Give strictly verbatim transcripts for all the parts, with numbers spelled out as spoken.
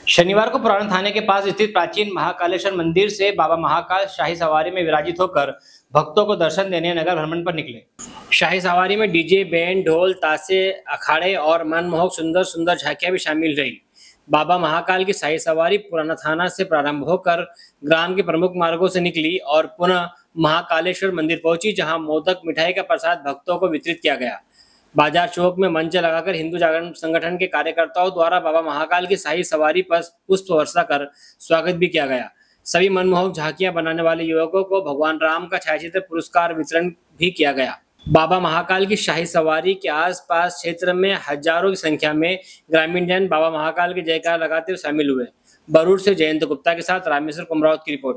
शनिवार को पुराने थाने के पास स्थित प्राचीन महाकालेश्वर मंदिर से बाबा महाकाल शाही सवारी में विराजित होकर भक्तों को दर्शन देने नगर भ्रमण पर निकले। शाही सवारी में डीजे, बैंड, ढोल, ताशे, अखाड़े और मनमोहक सुंदर सुंदर झांकियां भी शामिल रही। बाबा महाकाल की शाही सवारी पुराना थाना से प्रारंभ होकर ग्राम के प्रमुख मार्गों से निकली और पुनः महाकालेश्वर मंदिर पहुंची, जहां मोदक मिठाई का प्रसाद भक्तों को वितरित किया गया। बाजार चौक में मंच लगाकर हिंदू जागरण संगठन के कार्यकर्ताओं द्वारा बाबा महाकाल की शाही सवारी पर पुष्प वर्षा कर स्वागत भी किया गया। सभी मनमोहक झांकियां बनाने वाले युवकों को भगवान राम का छायाचित्र पुरस्कार वितरण भी किया गया। बाबा महाकाल की शाही सवारी के आसपास क्षेत्र में हजारों की संख्या में ग्रामीण जन बाबा महाकाल के जयकार लगाते हुए शामिल हुए। बरूड से जयंत गुप्ता के साथ रामेश्वर कुमरावत की रिपोर्ट।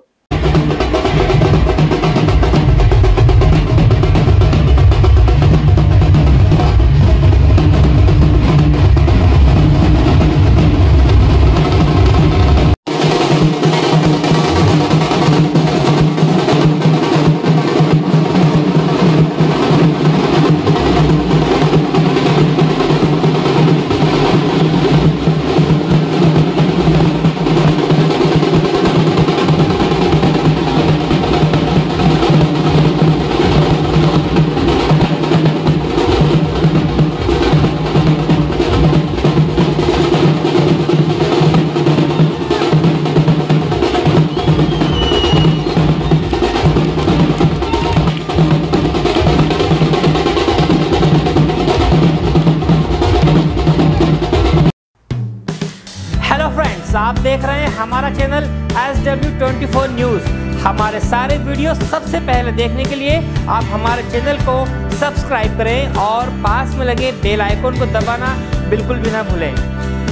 आप देख रहे हैं हमारा channel S W twenty four news. हमारे सारे वीडियो सबसे पहले देखने के लिए आप हमारे चैनल को सब्सक्राइब करें और पास में लगे बेल आइकन को दबाना बिल्कुल भी ना भूलें।